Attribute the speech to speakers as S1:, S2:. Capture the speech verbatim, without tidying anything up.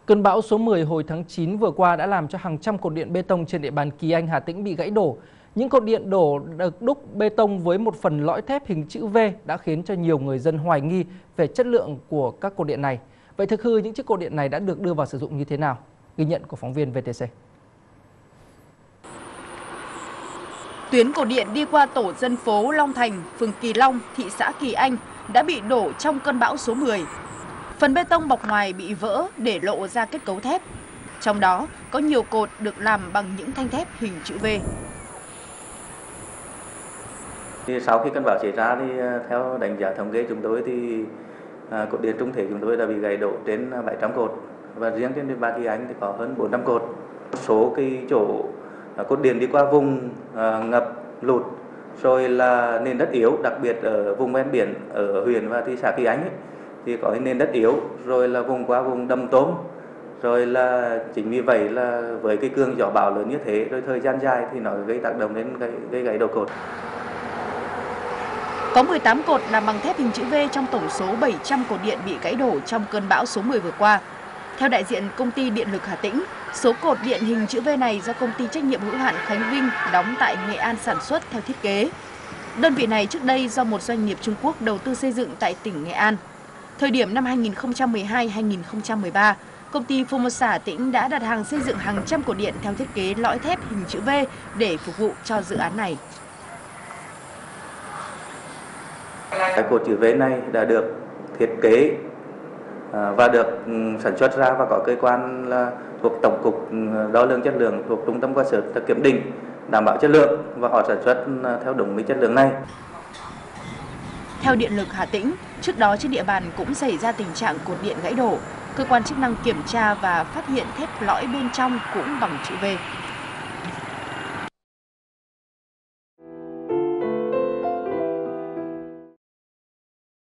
S1: Cơn bão số mười hồi tháng chín vừa qua đã làm cho hàng trăm cột điện bê tông trên địa bàn Kỳ Anh, Hà Tĩnh bị gãy đổ. Những cột điện đổ được đúc bê tông với một phần lõi thép hình chữ V đã khiến cho nhiều người dân hoài nghi về chất lượng của các cột điện này. Vậy thực hư những chiếc cột điện này đã được đưa vào sử dụng như thế nào? Ghi nhận của phóng viên vê tê xê.
S2: Tuyến cột điện đi qua tổ dân phố Long Thành, phường Kỳ Long, thị xã Kỳ Anh đã bị đổ trong cơn bão số mười. Phần bê tông bọc ngoài bị vỡ để lộ ra kết cấu thép. Trong đó có nhiều cột được làm bằng những thanh thép hình chữ V.
S3: Thì sau khi cơn bão xảy ra thì theo đánh giá thống kê chúng tôi thì à, cột điện trung thể chúng tôi đã bị gãy đổ trên bảy trăm cột, và riêng trên địa bàn Kỳ Anh thì có hơn bốn trăm cột. Số cái chỗ à, cột điện đi qua vùng à, ngập lụt rồi là nền đất yếu, đặc biệt ở vùng ven biển ở huyện và thị xã Kỳ Anh ấy, thì có nền đất yếu, rồi là vùng qua vùng đầm tôm, rồi là chính vì vậy là với cái cơn gió bão lớn như thế rồi thời gian dài thì nó gây tác động đến gây, gây gãy đầu cột.
S2: Có mười tám cột làm bằng thép hình chữ V trong tổng số bảy trăm cột điện bị gãy đổ trong cơn bão số mười vừa qua. Theo đại diện công ty điện lực Hà Tĩnh, số cột điện hình chữ V này do công ty trách nhiệm hữu hạn Khánh Vinh đóng tại Nghệ An sản xuất theo thiết kế. Đơn vị này trước đây do một doanh nghiệp Trung Quốc đầu tư xây dựng tại tỉnh Nghệ An. Thời điểm năm hai nghìn không trăm mười hai đến hai nghìn không trăm mười ba, công ty Formosa Hà Tĩnh đã đặt hàng xây dựng hàng trăm cột điện theo thiết kế lõi thép hình chữ V để phục vụ cho dự án này.
S3: Cái cột chữ V này đã được thiết kế và được sản xuất ra và có cơ quan là thuộc Tổng cục Đo lường chất lượng, thuộc Trung tâm Quan sát kiểm định đảm bảo chất lượng, và họ sản xuất theo đúng với chất lượng này.
S2: Theo Điện lực Hà Tĩnh, trước đó trên địa bàn cũng xảy ra tình trạng cột điện gãy đổ. Cơ quan chức năng kiểm tra và phát hiện thép lõi bên trong cũng bằng chữ V.